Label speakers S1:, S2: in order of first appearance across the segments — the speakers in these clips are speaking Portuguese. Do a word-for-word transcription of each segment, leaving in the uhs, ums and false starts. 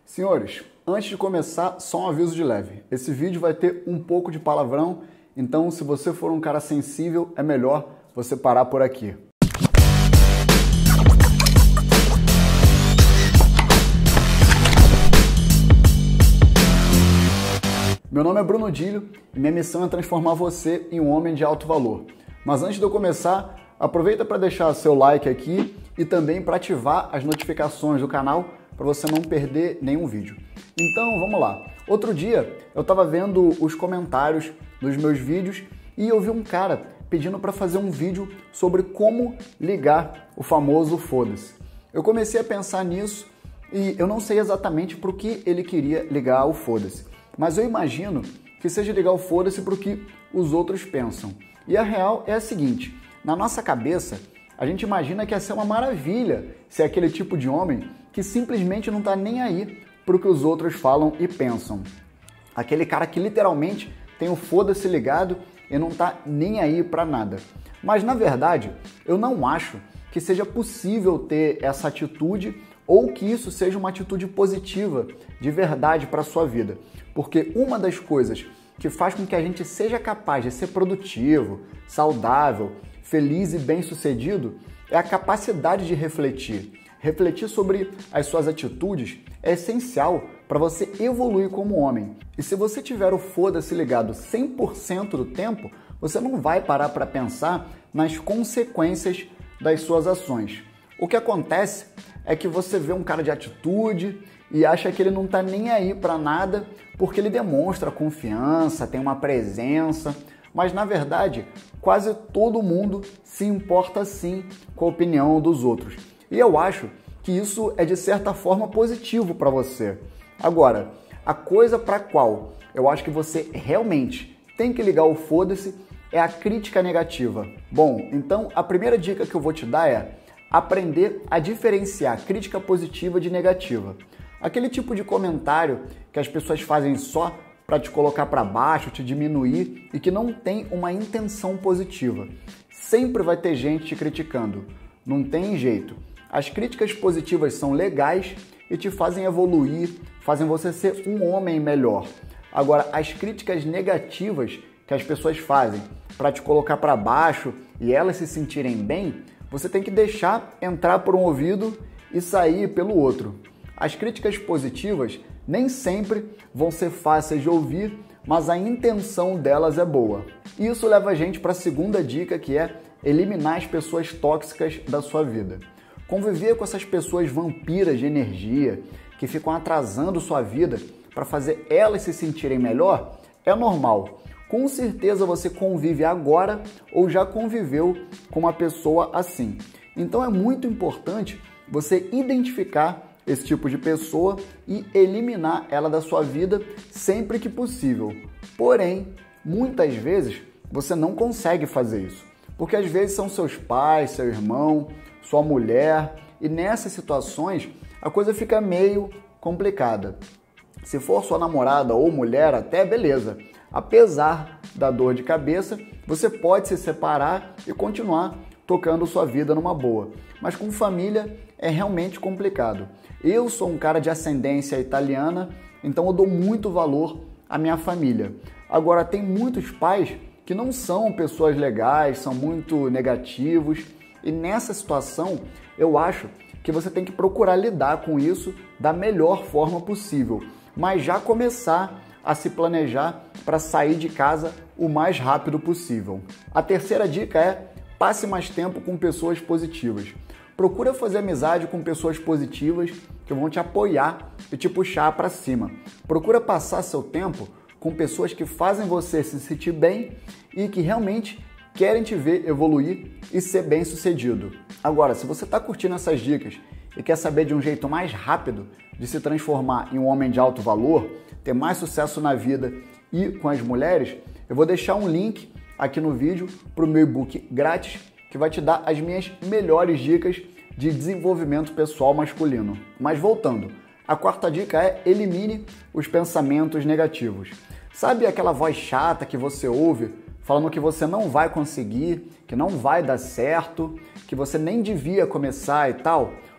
S1: Senhores, antes de começar, só um aviso de leve. Esse vídeo vai ter um pouco de palavrão, então se você for um cara sensível, é melhor você parar por aqui. Meu nome é Bruno Dílio e minha missão é transformar você em um homem de alto valor. Mas antes de eu começar, aproveita para deixar seu like aqui e também para ativar as notificações do canal para você não perder nenhum vídeo. Então, vamos lá. Outro dia, eu estava vendo os comentários dos meus vídeos e eu vi um cara pedindo para fazer um vídeo sobre como ligar o famoso foda-se. Eu comecei a pensar nisso e eu não sei exatamente para o que ele queria ligar o foda-se, mas eu imagino que seja ligar o foda-se para o que os outros pensam. E a real é a seguinte, na nossa cabeça, a gente imagina que ia ser uma maravilha ser aquele tipo de homem que simplesmente não está nem aí para o que os outros falam e pensam. Aquele cara que literalmente tem o foda-se ligado e não está nem aí para nada. Mas na verdade, eu não acho que seja possível ter essa atitude ou que isso seja uma atitude positiva de verdade para a sua vida. Porque uma das coisas que faz com que a gente seja capaz de ser produtivo, saudável, feliz e bem-sucedido é a capacidade de refletir. Refletir sobre as suas atitudes é essencial para você evoluir como homem. E se você tiver o foda-se ligado cem por cento do tempo, você não vai parar para pensar nas consequências das suas ações. O que acontece é que você vê um cara de atitude e acha que ele não está nem aí para nada porque ele demonstra confiança, tem uma presença, mas na verdade quase todo mundo se importa sim com a opinião dos outros. E eu acho que isso é de certa forma positivo para você. Agora, a coisa para a qual eu acho que você realmente tem que ligar o foda-se é a crítica negativa. Bom, então a primeira dica que eu vou te dar é aprender a diferenciar crítica positiva de negativa. Aquele tipo de comentário que as pessoas fazem só para te colocar para baixo, te diminuir e que não tem uma intenção positiva. Sempre vai ter gente te criticando. Não tem jeito. As críticas positivas são legais e te fazem evoluir, fazem você ser um homem melhor. Agora, as críticas negativas que as pessoas fazem para te colocar para baixo e elas se sentirem bem, você tem que deixar entrar por um ouvido e sair pelo outro. As críticas positivas nem sempre vão ser fáceis de ouvir, mas a intenção delas é boa. Isso leva a gente para a segunda dica, que é eliminar as pessoas tóxicas da sua vida. Conviver com essas pessoas vampiras de energia, que ficam atrasando sua vida para fazer elas se sentirem melhor, é normal. Com certeza você convive agora ou já conviveu com uma pessoa assim. Então é muito importante você identificar esse tipo de pessoa e eliminar ela da sua vida sempre que possível. Porém, muitas vezes você não consegue fazer isso, porque às vezes são seus pais, seu irmão, sua mulher, e nessas situações a coisa fica meio complicada. Se for sua namorada ou mulher, até beleza. Apesar da dor de cabeça, você pode se separar e continuar tocando sua vida numa boa. Mas com família é realmente complicado. Eu sou um cara de ascendência italiana, então eu dou muito valor à minha família. Agora, tem muitos pais que não são pessoas legais, são muito negativos, e nessa situação eu acho que você tem que procurar lidar com isso da melhor forma possível, mas já começar a se planejar para sair de casa o mais rápido possível. A terceira dica é: passe mais tempo com pessoas positivas. Procura fazer amizade com pessoas positivas que vão te apoiar e te puxar para cima. Procura passar seu tempo com pessoas que fazem você se sentir bem e que realmente querem te ver evoluir e ser bem-sucedido. Agora, se você está curtindo essas dicas e quer saber de um jeito mais rápido de se transformar em um homem de alto valor, ter mais sucesso na vida e com as mulheres, eu vou deixar um link aqui no vídeo para o meu e-book grátis que vai te dar as minhas melhores dicas de desenvolvimento pessoal masculino. Mas voltando, a quarta dica é: elimine os pensamentos negativos. Sabe aquela voz chata que você ouve falando que você não vai conseguir, que não vai dar certo, que você nem devia começar e tal?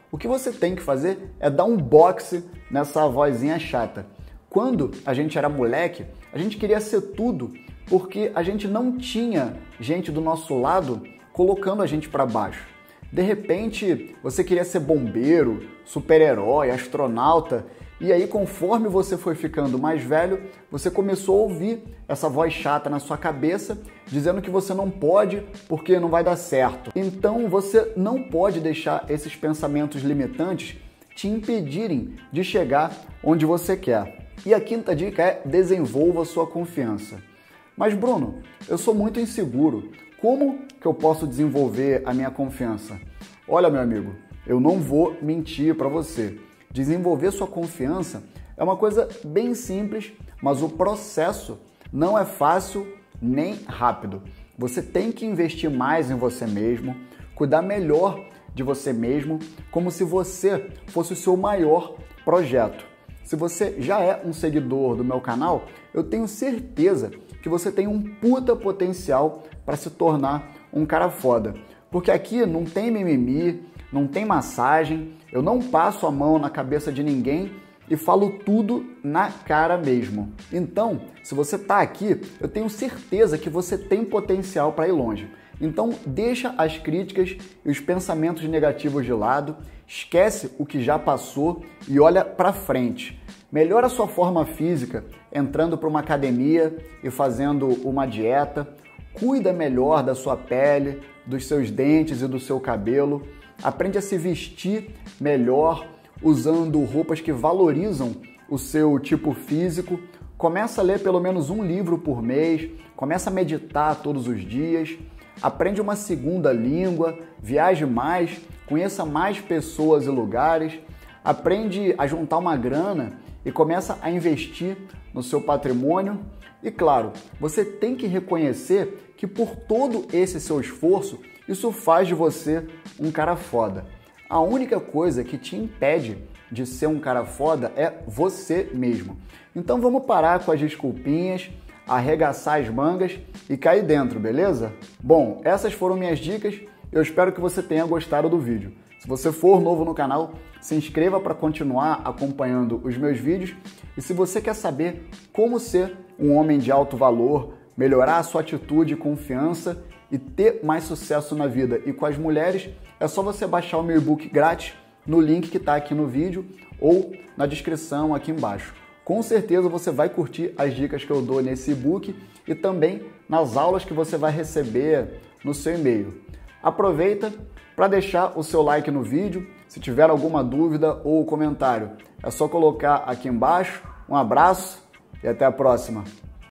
S1: O que você tem que fazer é dar um boxe nessa vozinha chata. Quando a gente era moleque, a gente queria ser tudo porque a gente não tinha gente do nosso lado colocando a gente para baixo. De repente, você queria ser bombeiro, super-herói, astronauta, e aí conforme você foi ficando mais velho, você começou a ouvir essa voz chata na sua cabeça, dizendo que você não pode porque não vai dar certo. Então você não pode deixar esses pensamentos limitantes te impedirem de chegar onde você quer. E a quinta dica é: desenvolva sua confiança. Mas Bruno, eu sou muito inseguro. Como que eu posso desenvolver a minha confiança? Olha, meu amigo, eu não vou mentir para você. Desenvolver sua confiança é uma coisa bem simples, mas o processo não é fácil nem rápido. Você tem que investir mais em você mesmo, cuidar melhor de você mesmo, como se você fosse o seu maior projeto. Se você já é um seguidor do meu canal, eu tenho certeza que você tem um puta potencial para se tornar um cara foda. Porque aqui não tem mimimi, não tem massagem, eu não passo a mão na cabeça de ninguém e falo tudo na cara mesmo. Então, se você tá aqui, eu tenho certeza que você tem potencial para ir longe. Então, deixa as críticas e os pensamentos negativos de lado, esquece o que já passou e olha para frente. Melhora a sua forma física entrando para uma academia e fazendo uma dieta. Cuida melhor da sua pele, dos seus dentes e do seu cabelo. Aprende a se vestir melhor, usando roupas que valorizam o seu tipo físico. Começa a ler pelo menos um livro por mês. Começa a meditar todos os dias. Aprende uma segunda língua. Viaje mais. Conheça mais pessoas e lugares. Aprende a juntar uma grana e começa a investir no seu patrimônio. E claro, você tem que reconhecer que por todo esse seu esforço, isso faz de você um cara foda. A única coisa que te impede de ser um cara foda é você mesmo. Então vamos parar com as desculpinhas, arregaçar as mangas e cair dentro, beleza? Bom, essas foram minhas dicas. Eu espero que você tenha gostado do vídeo. Se você for novo no canal, se inscreva para continuar acompanhando os meus vídeos. E se você quer saber como ser um homem de alto valor, melhorar a sua atitude e confiança e ter mais sucesso na vida e com as mulheres, é só você baixar o meu e-book grátis no link que está aqui no vídeo ou na descrição aqui embaixo. Com certeza você vai curtir as dicas que eu dou nesse e-book e também nas aulas que você vai receber no seu e-mail. Aproveita para deixar o seu like no vídeo. Se tiver alguma dúvida ou comentário, é só colocar aqui embaixo. Um abraço e até a próxima!